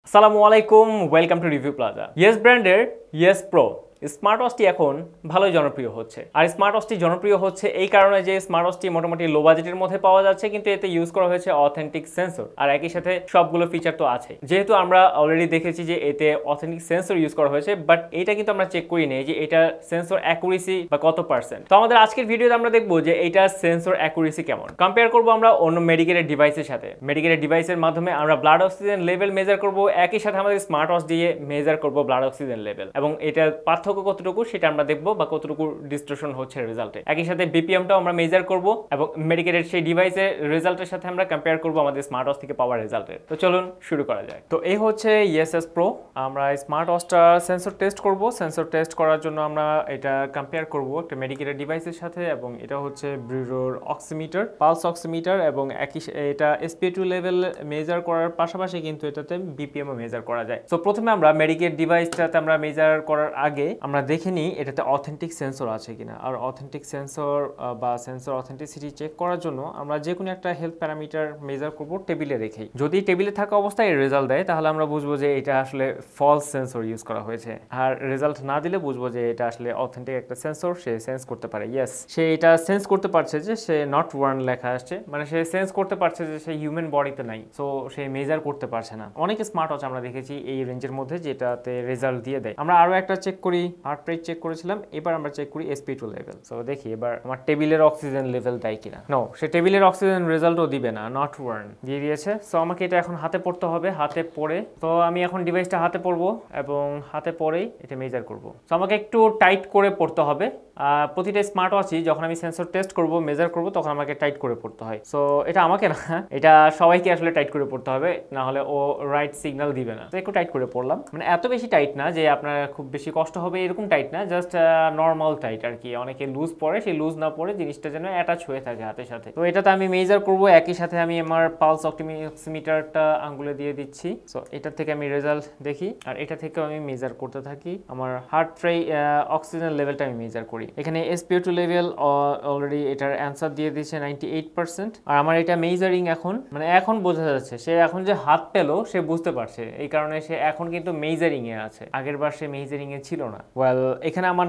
আসসালামু আলাইকুম, welcome to Review Plaza. Yes ব্র্যান্ডের ইয়েস প্রো স্মার্ট ওয়াচটি এখন ভালোই জনপ্রিয় হচ্ছে। আর স্মার্ট ওয়াচটি জনপ্রিয় হচ্ছে এই কারণে যে স্মার্ট ওয়াচটি মোটামুটি লো বাজেটের মধ্যে পাওয়া যাচ্ছে, কিন্তু এতে ইউজ করা হয়েছে অথেন্টিক সেন্সর, আর একই সাথে সবগুলো ফিচার তো আছে। যেহেতু আমরা অলরেডি দেখেছি যে এতে অথেন্টিক সেন্সর ইউজ করা হয়েছে, বাট এটা কিন্তু আমরা চেক করি নেই যে এটা সেন্সর অ্যাকুরেসি বা কত পার্সেন্ট। তো আমাদের আজকের ভিডিওতে আমরা দেখবো যে এটা সেন্সর অ্যাকুরেসি কেমন। কম্পেয়ার করবো আমরা অন্য মেডিকেলের ডিভাইসের সাথে। মেডিকেলের ডিভাইসের মাধ্যমে আমরা ব্লাড অক্সিজেন লেভেল মেজার করবো, একই সাথে আমাদের স্মার্ট ওয়াচ দিয়ে মেজার করবো ব্লাড অক্সিজেন লেভেল, এবং এটার পার্থক্য কতটুকু সেটা আমরা দেখবো, বা কতটুকু ডিস্টরশন হচ্ছে রেজাল্টে। একই সাথে বিপিএমটাও আমরা মেজার করবো এবং মেডিকেলের সেই ডিভাইসের রেজাল্টের সাথে আমরা কম্পেয়ার করবো আমাদের স্মার্ট ওয়াচ থেকে পাওয়া রেজাল্টের। তো চলুন শুরু করা যায়। তো এই হচ্ছে ইএসএস প্রো। আমরা স্মার্ট ওয়াচটা সেন্সর টেস্ট করব। সেন্সর টেস্ট করার জন্য আমরা এটা কম্পেয়ার করব একটা মেডিকেলের ডিভাইসের সাথে, এবং এটা হচ্ছে ব্রিডোর অক্সিমিটার, পালস অক্সিমিটার, এবং একই এটা SpO2 লেভেল মেজার করার পাশাপাশি কিন্তু এটাতে বিপিএমও মেজার করা যায়। তো প্রথমে আমরা মেডিকেল ডিভাইসটাতে আমরা মেজার করার আগে আমরা দেখে নিই এটাতে অথেন্টিক সেন্সর আছে কিনা। আর অথেন্টিক সেন্সর বা সেন্সর অথেন্টিসিটি চেক করার জন্য আমরা যে কোনো একটা হেলথ প্যারামিটার মেজার করব টেবিলে রেখেই। যদি টেবিলে থাকা অবস্থায় রেজাল্ট দেয় তাহলে আমরা বুঝবো যে এটা আসলে ফলস সেন্সর ইউজ করা হয়েছে, আর রেজাল্ট না দিলে বুঝবো যে এটা আসলে অথেন্টিক একটা সেন্সর, সে সেন্স করতে পারে। ইয়েস, সে এটা সেন্স করতে পারছে যে সে নট ওয়ান লেখা আসছে, মানে সে সেন্স করতে পারছে যে সে হিউম্যান বডিতে নাই, সো সে মেজার করতে পারছে না। অনেক স্মার্ট ওয়াচ আমরা দেখেছি এই রেঞ্জের মধ্যে যেটাতে রেজাল্ট দিয়ে দেয়। আমরা আরো একটা চেক করি, হার্ট রেট চেক করেছিলাম, এবার আমরা চেক করি SpO2 লেভেল। সো দেখি এবার আমার টেবিলের অক্সিজেন লেভেল দেয় কিনা। নো, সে টেবিলের অক্সিজেন রেজাল্টও দিবে না, নট ওয়ান দিয়ে দিয়েছে। সো আমাকে এটা এখন হাতে পড়তে হবে। হাতে পড়ে তো আমি এখন ডিভাইসটা হাতে পড়বো এবং হাতে পড়েই এটা মেজার করব। সো আমাকে একটু টাইট করে পড়তে হবে। প্রতিটা স্মার্ট ওয়াচই যখন আমি সেন্সর টেস্ট করব, মেজার করব, তখন আমাকে টাইট করে পড়তে হয়। সো এটা আমাকে না, এটা সবাইকে আসলে টাইট করে পড়তে হবে, না হলে ও রাইট সিগন্যাল দিবে না। তো একটু টাইট করে পড়লাম, মানে এত বেশি টাইট না যে আপনার খুব বেশি কষ্ট হবে এরকম টাইট না, জাস্ট নর্মাল টাইট আর কি। অনেকে লুজ পড়ে, সেই লুজ না পড়ে জিনিসটা যেন অ্যাটাচ হয়ে থাকে হাতের সাথে। তো এটাতে আমি মেজার করব, একই সাথে আমি আমার পালস অক্সিমিটারটা আঙ্গুলে দিয়ে দিচ্ছি। সো এটা থেকে আমি রেজাল্ট দেখি, আর এটা থেকেও আমি মেজার করতে থাকি। আমার হার্ট রেট অক্সিজেন লেভেলটা আমি মেজার করি। এখানে SpO2 লেভেল অলরেডি এটার অ্যান্সার দিয়ে দিয়েছে 98%। আর আমার এটা মেজারিং এখন, মানে এখন বোঝা যাচ্ছে সে এখন যে হাত পেলো সে বুঝতে পারছে, এই কারণে সে এখন কিন্তু মেজারিং এ আছে। আগের বার সে মেজারিং এ ছিল না। ওয়েল, এখানে আমার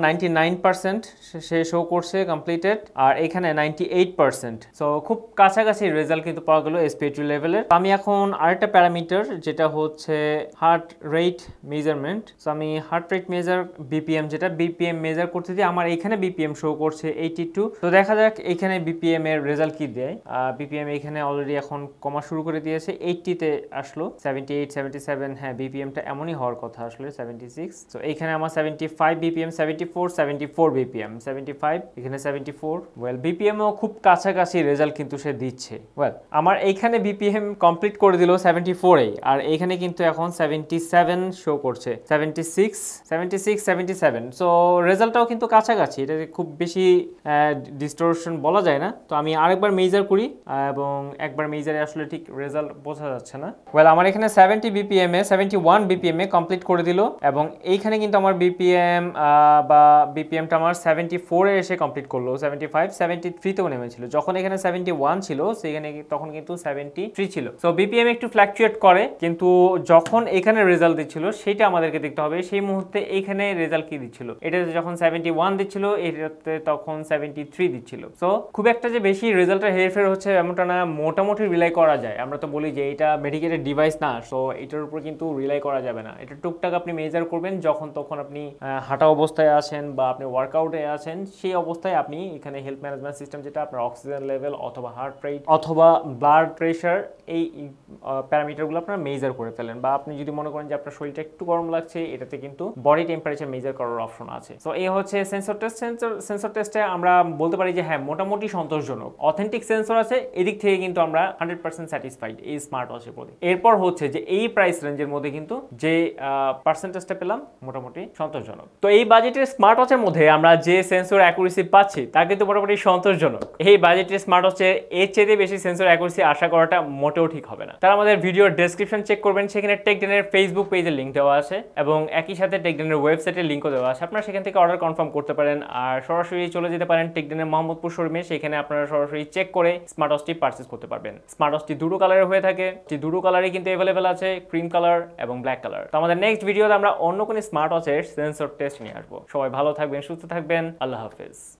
99% সে শো করছে কমপ্লিটেড, আর এখানে 98%। সো খুব কাছাকাছি রেজাল্ট কিন্তু পাওয়া গেল SpO2 লেভেলের। আমি এখন আরেকটা প্যারামিটার যেটা হচ্ছে হার্ট রেট মেজারমেন্ট। সো আমি হার্ট রেট মেজার বিপিএম, যেটা বিপিএম মেজার করতে দিয়ে আমার এখানে বিপিএম শো করছে 82। তো দেখা যাক এখানে বিপিএম এর রেজাল্ট কি দেয়। বিপিএম এখানে অলরেডি এখন কমা শুরু করে দিয়েছে, 80 তে আসলো, 78 77। হ্যাঁ, বিপিএমটা এমনই হওয়ার কথা আসলে 76। তো এইখানে আমার 75 বিপিএম, 74 বিপিএম, 75 এখানে 74। ওয়েল, বিপিএম ও খুব কাছাকাছি রেজাল্ট কিন্তু সে দিচ্ছে। ওয়েল, আমার এইখানে বিপিএম কমপ্লিট করে দিল 74 এ, আর এইখানে কিন্তু এখন 77 শো করছে, 76 77। সো রেজাল্টটাও কিন্তু কাছাকাছি, এটা খুব বেশি ডিস্টরশন বলা যায় না। তো আমি আরেকবার মেজার করি, এবং একবার মেজারে আসলে ঠিক রেজাল্ট বোঝা যাচ্ছে না। ওয়েল, আমার এখানে 71 বিপিএম এ কমপ্লিট করে দিল, এবং এইখানে কিন্তু আমার বিপিএম বা বিপিএমটা আমার 74 এ এসে কমপ্লিট করলো। 75 73 তেও নেমেছিল, যখন এখানে 71 ছিল সেখানে তখন কিন্তু 73 ছিল। সো বিপিএম একটু ফ্ল্যাকচুয়েট করে, কিন্তু যখন এখানে রেজাল্ট দিচ্ছিল সেটা আমাদেরকে দেখতে হবে সেই মুহূর্তে এইখানে রেজাল্ট কি দিচ্ছিল। এটাতে যখন 71 দিচ্ছিল, এটাতে তখন 73 দিচ্ছিল। সো খুব একটা যে বেশি রেজাল্টের হেরফের হচ্ছে এমনটা না, মোটামুটি রিলাই করা যায়। আমরা তো বলি যে এটা মেডিকেলের ডিভাইস না, সো এটার উপর কিন্তু রিলাই করা যাবে না। এটা টুকটাক আপনি মেজার করবেন যখন তখন আপনি হাঁটা অবস্থায় আছেন বা আপনি ওয়ার্কআউটে আছেন, সেই অবস্থায় আপনি এখানে হেলথ ম্যানেজমেন্ট সিস্টেম, যেটা আপনার অক্সিজেন লেভেল অথবা হার্ট রেট অথবা ব্লাড প্রেশার, এই প্যারামিটারগুলো আপনারা মেজার করে ফেলেন। বা আপনি যদি মনে করেন যে আপনার শরীরটা একটু গরম লাগছে, এটাতে কিন্তু বডি টেম্পারেচার মেজার করার অপশন আছে। সো এই হচ্ছে সেন্সর টেস্ট। সেন্সর টেস্টে আমরা বলতে পারি যে হ্যাঁ, মোটামুটি সন্তোষজনক, অথেন্টিক সেন্সর আছে, এদিক থেকে কিন্তু আমরা 100% স্যাটিসফাইড এই স্মার্ট ওয়াচের প্রতি। এরপর হচ্ছে যে এই প্রাইস রেঞ্জের মধ্যে কিন্তু যে পার্সেন্টেজটা পেলাম মোটামুটি সন্তোষজনক। সন্তোষজনক। তো এই বাজেটের স্মার্ট ওয়াচের মধ্যে আমরা যে সেন্সর অ্যাকুরেসি পাচ্ছি তা কিন্তু মোটামুটি সন্তোষজনক। এই বাজেটের স্মার্ট ওয়াচের এর চেয়ে বেশি সেন্সর অ্যাকুরেসি আশা করাটা মোটেও ঠিক হবে না। তারা আমাদের ভিডিওর ডেসক্রিপশন চেক করবেন, সেখানে টেকডেনের ফেসবুক পেজের লিঙ্ক দেওয়া আছে এবং একই সাথে টেকডেনের ওয়েবসাইটের লিঙ্কও দেওয়া আছে। আপনারা সেখান থেকে অর্ডার কনফার্ম করতে পারেন আর সরাসরি চলে যেতে পারেন টেকডেনের মোহাম্মদপুর শোরুমে, সেখানে আপনারা সরাসরি চেক করে স্মার্ট ওয়াচটি পারচেজ করতে পারবেন। স্মার্ট ওয়াচটি দুটো কালারের হয়ে থাকে, দুটো কালারই কিন্তু অ্যাভেলেবেল আছে, ক্রিম কালার এবং ব্ল্যাক কালার। তো আমাদের নেক্সট ভিডিওতে আমরা অন্য কোনো স্মার্ট ওয়াচের সেন্সর টেস্ট নিয়ে আসবো। সবাই ভালো থাকবেন, সুস্থ থাকবেন, আল্লাহ হাফেজ।